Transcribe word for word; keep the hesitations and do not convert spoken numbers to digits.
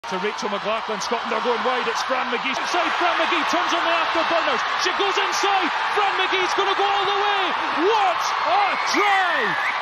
To Rachel McLaughlin, Scotland are going wide, it's Fran McGhie. Inside, Fran McGhie turns on the afterburners. She goes inside, Fran McGhie's going to go all the way. What a try!